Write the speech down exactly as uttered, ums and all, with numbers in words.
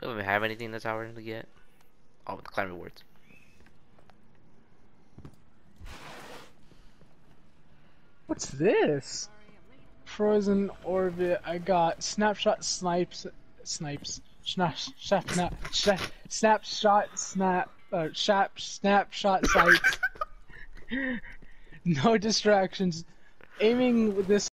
don't even have anything in the tower yet. Oh, with the climb rewards. What's this? Frozen orbit. I got snapshot snipes, snipes, snap, snap, snap, snap, snapshot, snap, uh, snap, snapshot sights. No distractions. Aiming with this.